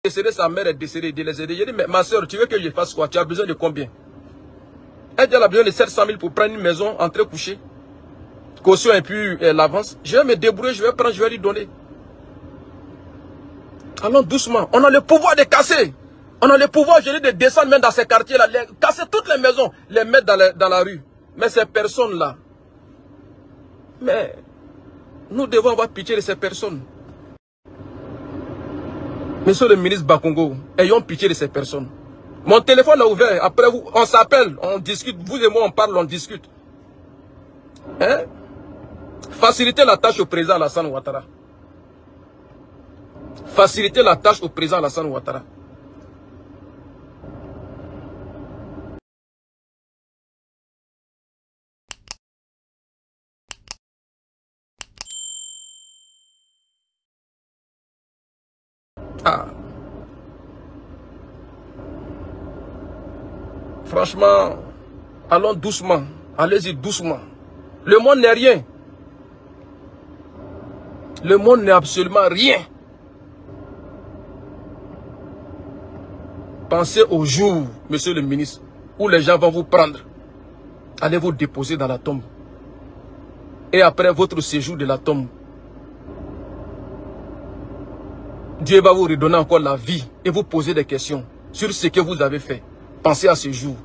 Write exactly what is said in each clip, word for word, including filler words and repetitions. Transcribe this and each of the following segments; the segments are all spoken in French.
décédée, sa mère est décédée, de les aider. J'ai dit, mais ma soeur, tu veux que je fasse quoi? Tu as besoin de combien? Elle dit, elle a besoin de sept cent mille pour prendre une maison, entrer, coucher. Caution et puis euh, l'avance. Je vais me débrouiller, je vais prendre, je vais lui donner. Allons doucement. On a le pouvoir de casser. On a le pouvoir, je dis, de descendre même dans ces quartiers-là, casser toutes les maisons, les mettre dans la, dans la rue. Mais ces personnes-là, mais nous devons avoir pitié de ces personnes. Monsieur le ministre Bakongo, ayons pitié de ces personnes. Mon téléphone est ouvert. Après, vous, on s'appelle, on discute. Vous et moi, on parle, on discute. Hein? Faciliter la tâche au président Alassane Ouattara. Faciliter la tâche au président Alassane Ouattara. Ah. Franchement, allons doucement. Allez-y doucement. Le monde n'est rien. Le monde n'est absolument rien. Pensez au jour, monsieur le ministre, où les gens vont vous prendre. Allez vous déposer dans la tombe. Et après votre séjour de la tombe, Dieu va vous redonner encore la vie et vous poser des questions sur ce que vous avez fait. Pensez à ce jour.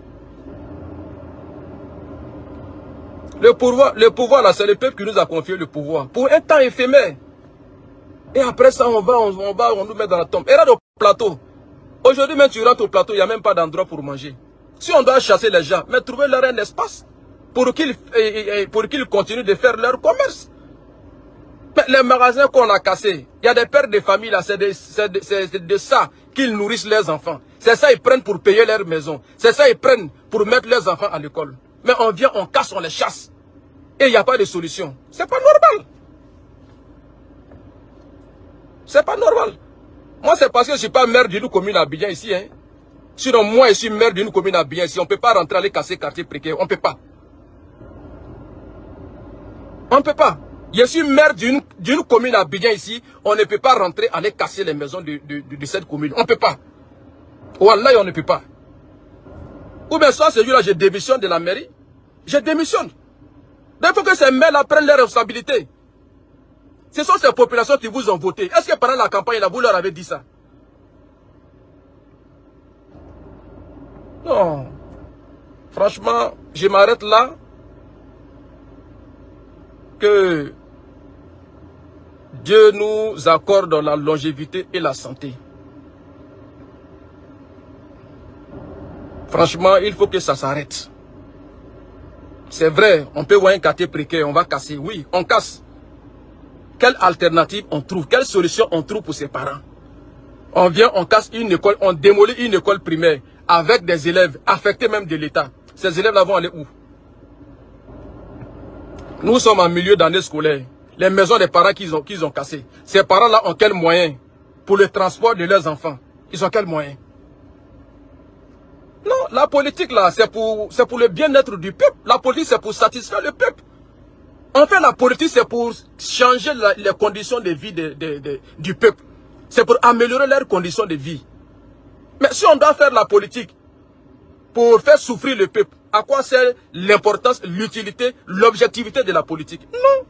Le pouvoir, le pouvoir là, c'est le peuple qui nous a confié le pouvoir. Pour un temps éphémère. Et après ça, on va, on, on va, on nous met dans la tombe. Et là, au plateau. Aujourd'hui, même tu rentres au plateau, il n'y a même pas d'endroit pour manger. Si on doit chasser les gens, mais trouver leur un espace pour qu'ils pour qu'ils continuent de faire leur commerce. Mais les magasins qu'on a cassés, il y a des pères de famille là, c'est de, de, de ça qu'ils nourrissent leurs enfants. C'est ça ils prennent pour payer leur maison. C'est ça ils prennent pour mettre leurs enfants à l'école. Mais on vient, on casse, on les chasse. Et il n'y a pas de solution. C'est pas normal. C'est pas normal. Moi, c'est parce que je ne suis pas maire d'une commune à Abidjan ici. Hein. Sinon, moi, je suis maire d'une commune à Abidjan ici. On ne peut pas rentrer aller casser quartier précaire. On ne peut pas. On ne peut pas. Je suis maire d'une commune à Abidjan ici. On ne peut pas rentrer aller casser les maisons de, de, de, de cette commune. On ne peut pas. Wallah, on ne peut pas. Ou bien soit ce jour-là, je démissionne de la mairie. Je démissionne. Il faut que ces maires-là prennent leurs responsabilités. Ce sont ces populations qui vous ont voté. Est-ce que pendant la campagne, là, vous leur avez dit ça? Non. Franchement, je m'arrête là. Que Dieu nous accorde la longévité et la santé. Franchement, il faut que ça s'arrête. C'est vrai, on peut voir un quartier précaire, on va casser. Oui, on casse. Quelle alternative on trouve? Quelle solution on trouve pour ses parents? On vient, on casse une école, on démolit une école primaire avec des élèves affectés même de l'État. Ces élèves-là vont aller où? Nous sommes en milieu d'année scolaire. Les maisons des parents qu'ils ont, qu'ils ont cassées. Ces parents-là ont quels moyens pour le transport de leurs enfants? Ils ont quels moyens? Non, la politique là, c'est pour, c'est pour le bien-être du peuple. La politique, c'est pour satisfaire le peuple. En fait, la politique, c'est pour changer la, les conditions de vie de, de, de, du peuple. C'est pour améliorer leurs conditions de vie. Mais si on doit faire la politique pour faire souffrir le peuple, à quoi sert l'importance, l'utilité, l'objectivité de la politique? Non.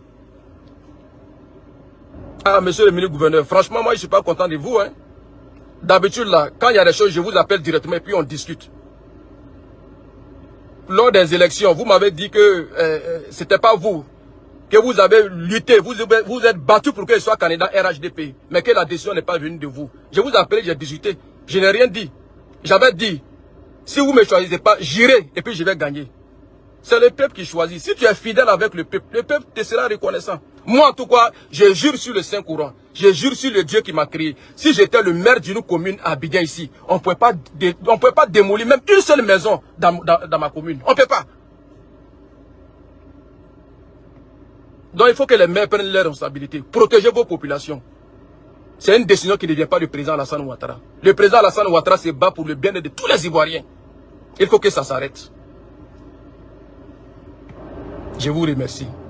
Ah, monsieur le ministre gouverneur, franchement, moi, je ne suis pas content de vous. Hein. D'habitude, là, quand il y a des choses, je vous appelle directement et puis on discute. Lors des élections, vous m'avez dit que euh, ce n'était pas vous, que vous avez lutté, vous vous êtes battu pour qu'il soit candidat R H D P, mais que la décision n'est pas venue de vous. Je vous ai appelé, j'ai discuté, je n'ai rien dit. J'avais dit, si vous ne me choisissez pas, j'irai et puis je vais gagner. C'est le peuple qui choisit. Si tu es fidèle avec le peuple, le peuple te sera reconnaissant. Moi, en tout cas, je jure sur le Saint-Courant. Je jure sur le Dieu qui m'a créé. Si j'étais le maire d'une commune à Abidjan ici, on ne pouvait pas, on pouvait pas démolir même une seule maison dans, dans, dans ma commune. On ne peut pas. Donc, il faut que les maires prennent leurs responsabilités. Protégez vos populations. C'est une décision qui ne vient pas du président Alassane Ouattara. Le président Alassane Ouattara se bat pour le bien-être de tous les Ivoiriens. Il faut que ça s'arrête. Je vous remercie.